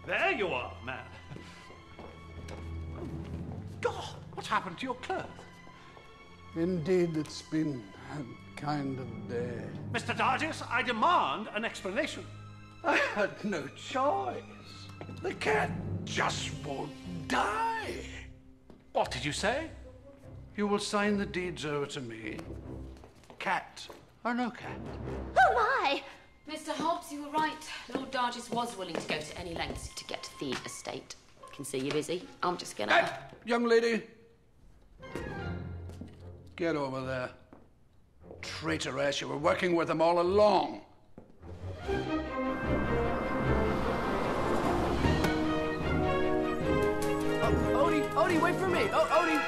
There you are, man. God, what's happened to your clothes? Indeed, it's been a kind of day. Mr. Dargis, I demand an explanation. I had no choice. The cat just won't die. What did you say? You will sign the deeds over to me. Cat or no cat? Oh, my! Mr. Hobbs, you were right. Lord Dargis was willing to go to any lengths to get the estate. I can see you're busy. I'm just gonna... Hey, young lady. Get over there. Traitoress, you were working with them all along. Odie, wait for me! Oh, Odie!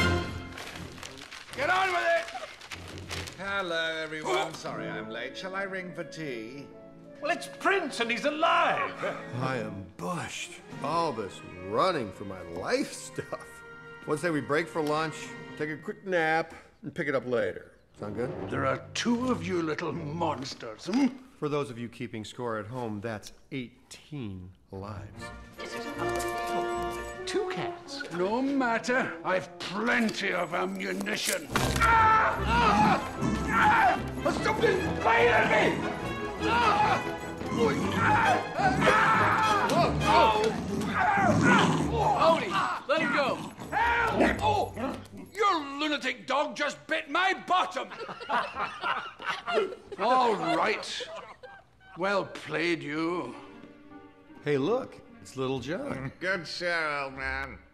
Get on with it! Hello, everyone. Sorry I'm late. Shall I ring for tea? Well, it's Prince and he's alive. I am bushed. All this running for my life stuff. Let's say we break for lunch, take a quick nap, and pick it up later. Sound good? There are two of you little monsters, hmm? For those of you keeping score at home, that's 18 lives. Two cats. No matter. I've plenty of ammunition. Something's playing at me! Odie, let him go! Help! Oh, your lunatic dog just bit my bottom! All right. Well played, you. Hey, look, it's Little John. Good show, old man.